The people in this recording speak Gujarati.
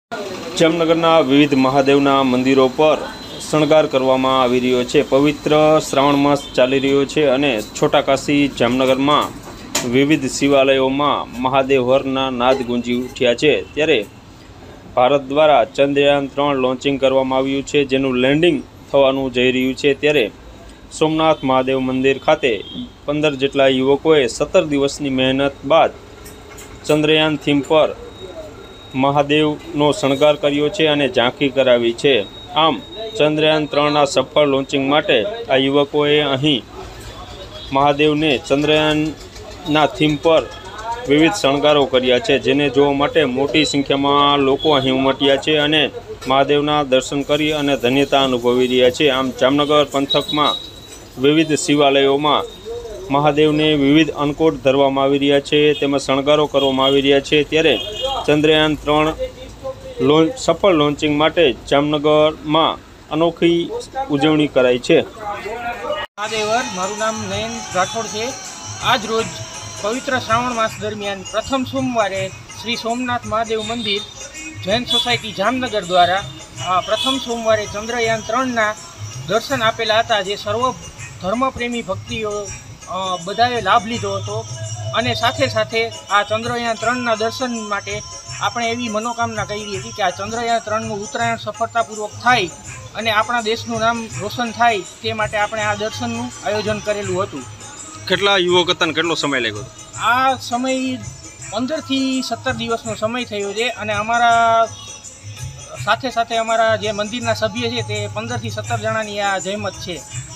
જામનગરના વિવિધ મહાદેવના મંદિરો પર શણગાર કરવામાં આવી રહ્યો છે। પવિત્ર શ્રાવણ માસ ચાલી રહ્યો છે અને છોટા કાશી જામનગરમાં વિવિધ શિવાલયોમાં મહાદેવ હરના નાદ ગુંજી ઉઠ્યા છે। ત્યારે ભારત દ્વારા ચંદ્રયાન 3 લોન્ચિંગ કરવામાં આવ્યું છે, જેનું લેન્ડિંગ થવાનું જઈ રહ્યું છે। ત્યારે સોમનાથ મહાદેવ મંદિર ખાતે 15 જેટલા યુવકોએ 17 દિવસની મહેનત બાદ ચંદ્રયાન થીમ પર મહાદેવનો શણગાર કર્યો છે અને ઝાંખી કરાવી છે। આમ ચંદ્રયાન 3ના સફળ લોન્ચિંગ માટે આ યુવકોએ અહીં મહાદેવને ચંદ્રયાનના થીમ પર વિવિધ શણગારો કર્યા છે, જેને જોવા માટે મોટી સંખ્યામાં લોકો અહીં ઉમટ્યા છે અને મહાદેવના દર્શન કરી અને ધન્યતા અનુભવી રહ્યા છે। આમ જામનગર પંથકમાં વિવિધ શિવાલયોમાં મહાદેવને વિવિધ અન્નકોટ ધરવામાં આવી રહ્યા છે, તેમાં શણગારો કરવામાં આવી રહ્યા છે। ત્યારે ચંદ્રયાન 3 સફળ લોન્ચિંગ માટે જામનગરમાં અનોખી ઉજવણી કરાઈ છે। મહાદેવર, મારું નામ નયન રાઠોડ છે। આજ રોજ પવિત્ર શ્રાવણ માસ દરમિયાન પ્રથમ સોમવારે શ્રી સોમનાથ મહાદેવ મંદિર જૈન સોસાયટી જામનગર દ્વારા પ્રથમ સોમવારે ચંદ્રયાન 3ના દર્શન આપેલા હતા, જે સર્વ ધર્મપ્રેમી ભક્તિઓ બધાએ લાભ લીધો હતો। અને સાથે સાથે આ ચંદ્રયાન 3ના દર્શન માટે આપણે એવી મનોકામના કરી હતી કે આ ચંદ્રયાન 3નું ઉત્તરાયણ સફળતાપૂર્વક થાય અને આપણા દેશનું નામ રોશન થાય, તે માટે આપણે આ દર્શનનું આયોજન કરેલું હતું। કેટલા યુવક હતા અને કેટલો સમય લાગ્યો હતો? આ સમય 15 થી 17 દિવસનો સમય થયો છે અને અમારા સાથે અમારા જે મંદિરના સભ્ય છે તે 15 થી 17 જણાની આ જહેમત છે।